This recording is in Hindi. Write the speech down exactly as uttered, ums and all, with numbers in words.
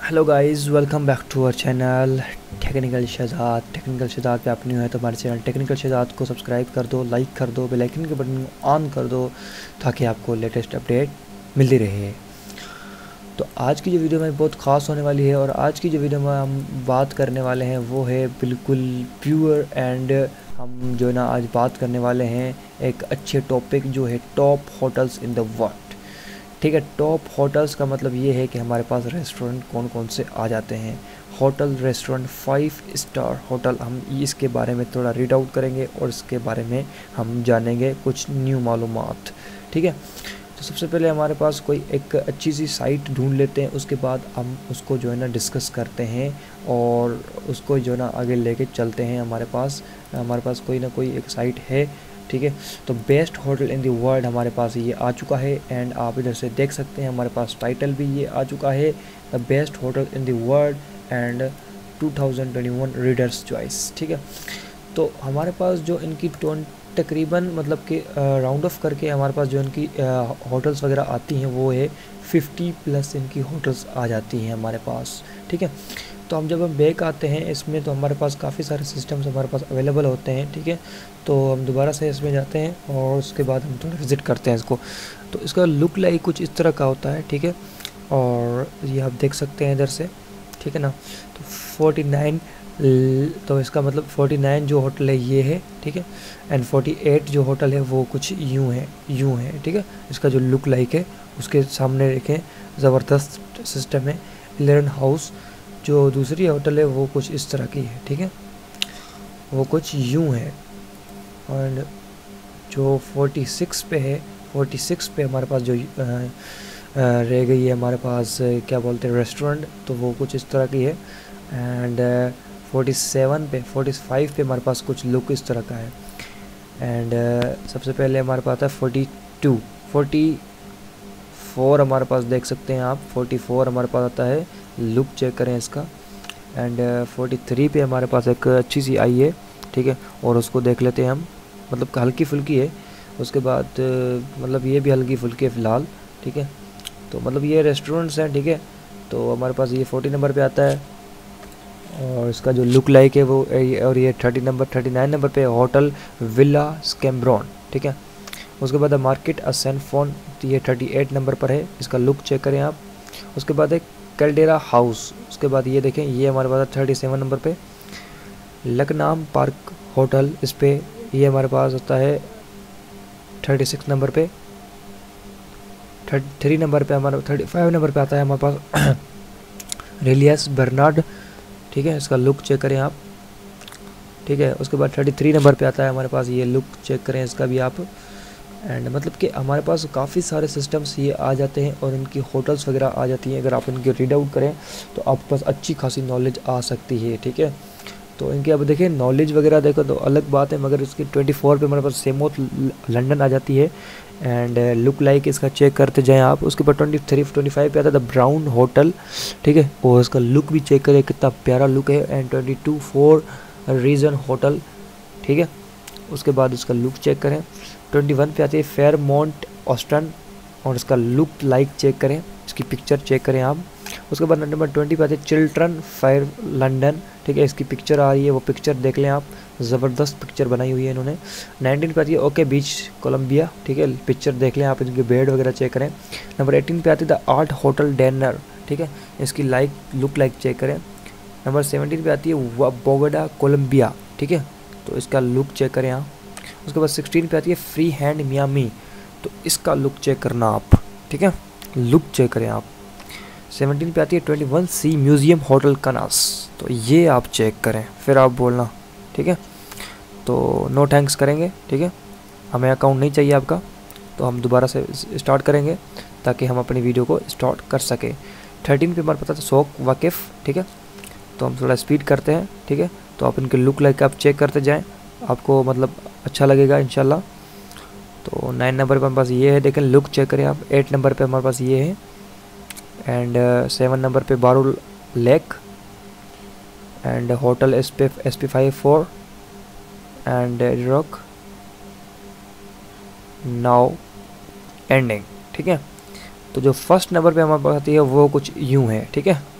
Hello guys, welcome back to our channel technical Shahzad. Technical Shahzad पे आप न्यू है तो हमारे चैनल टेक्निकल शहजाद को सब्सक्राइब कर दो, लाइक कर दो, बेल आइकन के बटन को ऑन कर दो ताकि आपको लेटेस्ट अपडेट मिलती रहे। तो आज की जो वीडियो में बहुत ख़ास होने वाली है और आज की जो वीडियो में हम बात करने वाले हैं वो है बिल्कुल प्योर एंड हम जो है ना आज बात करने वाले हैं एक अच्छे टॉपिक जो है top hotels in the world. ठीक है, टॉप होटल्स का मतलब ये है कि हमारे पास रेस्टोरेंट कौन कौन से आ जाते हैं। Hotel restaurant five star hotel, हम इसके बारे में थोड़ा रीड आउट करेंगे और इसके बारे में हम जानेंगे कुछ न्यू मालूमात। ठीक है, तो सबसे पहले हमारे पास कोई एक अच्छी सी साइट ढूंढ लेते हैं, उसके बाद हम उसको जो है ना डिस्कस करते हैं और उसको जो है ना आगे लेके चलते हैं। हमारे पास हमारे पास कोई ना कोई एक साइट है। ठीक है, तो best hotel in the world हमारे पास ये आ चुका है एंड आप इधर से देख सकते हैं हमारे पास टाइटल भी ये आ चुका है, the best hotel in the world and two thousand twenty one readers choice. ठीक है, तो हमारे पास जो इनकी तकरीबन मतलब कि राउंड ऑफ करके हमारे पास जो इनकी होटल्स वगैरह आती हैं वो है फिफ्टी प्लस इनकी होटल्स आ जाती हैं हमारे पास। ठीक है, तो हम जब हम बैक आते हैं इसमें तो हमारे पास काफ़ी सारे सिस्टम्स हमारे पास अवेलेबल होते हैं। ठीक है, तो हम दोबारा से इसमें जाते हैं और उसके बाद हम थोड़ा विज़िट करते हैं इसको। तो इसका लुक लाइक कुछ इस तरह का होता है। ठीक है, और ये आप देख सकते हैं इधर से। ठीक है ना, तो फोर्टी नाइन, तो इसका मतलब फोर्टी नाइन जो होटल है ये है। ठीक है, एंड फोर्टी एट जो होटल है वो कुछ यूँ है यूँ है। ठीक है, इसका जो लुक लाइक है उसके सामने देखें ज़बरदस्त सिस्टम है। इलेवन हाउस जो दूसरी होटल है वो कुछ इस तरह की है। ठीक है, वो कुछ यूँ है। और जो फोर्टी सिक्स पे है, फोर्टी सिक्स पे हमारे पास जो आ, आ, रह गई है हमारे पास क्या बोलते हैं रेस्टोरेंट, तो वो कुछ इस तरह की है। एंड फोर्टी सेवन पे, फोर्टी फाइव पे हमारे पास कुछ लुक इस तरह का है। एंड uh, सबसे पहले हमारे पास है फोर्टी टू, फोर्टी फोर हमारे पास देख सकते हैं आप, फोर्टी फोर हमारे पास आता है। लुक चेक करें इसका। एंड फोर्टी थ्री पे हमारे पास एक अच्छी सी आई है। ठीक है, और उसको देख लेते हैं हम, मतलब हल्की फुल्की है। उसके बाद uh, मतलब ये भी हल्की फुल्की है फ़िलहाल। ठीक है, तो मतलब ये रेस्टोरेंट्स हैं। ठीक है, तो हमारे पास ये फोर्टी नंबर पे आता है और इसका जो लुक लाइक है वो, और ये thirty number thirty nine number पे होटल विला स्कैम्ब्रॉन। ठीक है, उसके बाद मार्केट असेनफोन, तो ये थर्टी एट नंबर पर है, इसका लुक चेक करें आप। उसके बाद एक कैल्डेरा हाउस, उसके बाद ये देखें ये हमारे पास थर्टी सेवन नंबर पे लकनाम पार्क होटल, इस पर ये हमारे पास आता है थर्टी सिक्स नंबर पे। थर्टी थ्री नंबर पे हमारे थर्टी फाइव नंबर पे आता है हमारे पास रेलियस बर्नार्ड। ठीक है, इसका लुक चेक करें आप। ठीक है, उसके बाद थर्टी थ्री नंबर पे आता है हमारे पास, ये लुक चेक करें इसका भी आप। एंड मतलब कि हमारे पास काफ़ी सारे सिस्टम्स ये आ जाते हैं और इनकी होटल्स वगैरह आ जाती हैं। अगर आप इनके रीड आउट करें तो आपके पास अच्छी खासी नॉलेज आ सकती है। ठीक है, तो इनके अब देखिए नॉलेज वगैरह देखो तो अलग बात है, मगर इसकी ट्वेंटी फोर पे हमारे पास सेमोथ लंदन आ जाती है। एंड लुक लाइक इसका चेक करते जाएं आप। उसके बाद ट्वेंटी थ्री ट्वेंटी फाइव पे आता है द ब्राउन होटल। ठीक है, और इसका लुक भी चेक करें कितना प्यारा लुक है। And twenty two four reason hotel. ठीक है, उसके बाद इसका लुक चेक करें। ट्वेंटी वन पे आती है फेयरमाउंट ऑस्टन और इसका लुक लाइक चेक करें, इसकी पिक्चर चेक करें आप। उसके बाद नंबर ट्वेंटी पे आती है चिल्ड्रन फायर लंदन। ठीक है, इसकी पिक्चर आ रही है, वो पिक्चर देख लें आप, ज़बरदस्त पिक्चर बनाई हुई है इन्होंने। नाइनटीन पे आती है ओके बीच कोलंबिया। ठीक है, पिक्चर देख लें आप, इनके बेड वगैरह चेक करें। नंबर एटीन पे आती है द आर्ट होटल डेनर। ठीक है, इसकी लाइक लुक लाइक चेक करें। नंबर सेवनटीन पे आती है बोगोडा कोलंबिया। ठीक है, तो इसका लुक चेक करें आप। उसके बाद सिक्सटीन पे आती है फ्री हैंड मियामी, तो इसका लुक चेक करना आप। ठीक है, लुक चेक करें आप। सेवनटीन पे आती है twenty one C museum hotel कनास, तो ये आप चेक करें फिर आप बोलना। ठीक है, तो नो थैंक्स करेंगे। ठीक है, हमें अकाउंट नहीं चाहिए आपका, तो हम दोबारा से स्टार्ट करेंगे ताकि हम अपनी वीडियो को स्टार्ट कर सके। थर्टीन पे हमारे पता था शौक वाकिफ़। ठीक है, तो हम थोड़ा स्पीड करते हैं। ठीक है, तो आप इनके लुक लाइक आप चेक करते जाएं, आपको मतलब अच्छा लगेगा इंशाल्लाह। तो नाइन नंबर पर हमारे पास ये है, देखें लुक चेक करें आप। एट नंबर पे हमारे पास ये है। एंड सेवन नंबर पे बारू lake and hotel S P S P five four and rock now ending. ठीक है, तो जो फर्स्ट नंबर पे हमारे पास आती है वो कुछ यूँ है। ठीक है,